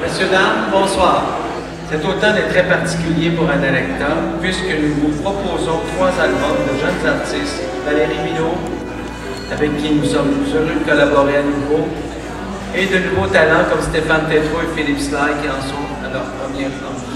Messieurs, dames, bonsoir. Cet automne est très particulier pour Analecta, puisque nous vous proposons 3 albums de jeunes artistes. Valérie Minot, avec qui nous sommes heureux de collaborer à nouveau, et de nouveaux talents comme Stéphane Tétrault et Philippe Sly qui en sont à leur premier enregistrement.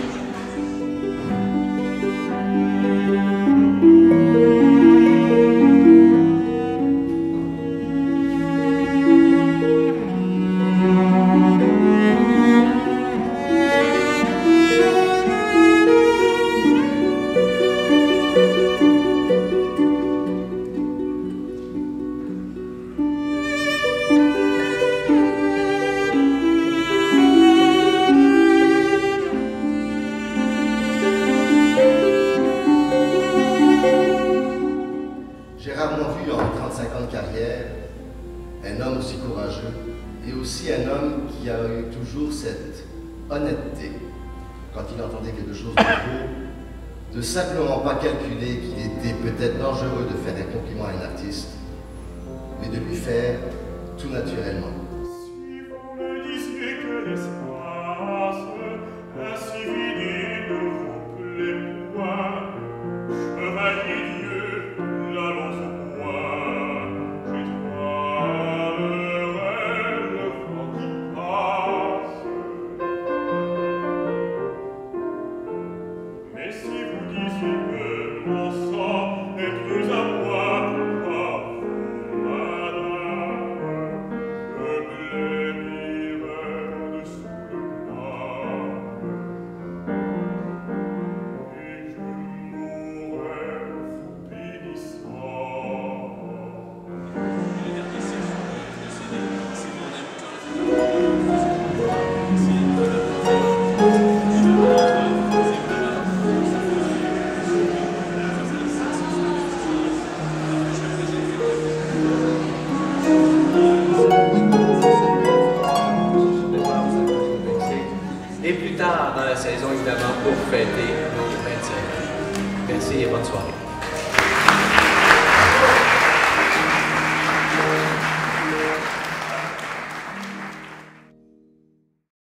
J'ai rarement vu en 35 ans de carrière un homme aussi courageux et aussi un homme qui a eu toujours cette honnêteté quand il entendait quelque chose de beau, de simplement pas calculer qu'il était peut-être dangereux de faire un compliment à un artiste, mais de lui faire tout naturellement. Si vous me disiez que l'espace ainsi vidé ne vous plaît point, chevalier Dieu, l'allons au point, j'étoilerai le vent qui passe. Mais si vous disiez que mon sang est plus à moi qu'à vous, madame, je blêmirais dessous le bois, et je mourrais vous bénissant. Et plus tard dans la saison, évidemment, pour fêter nos 25 ans. Merci et bonne soirée.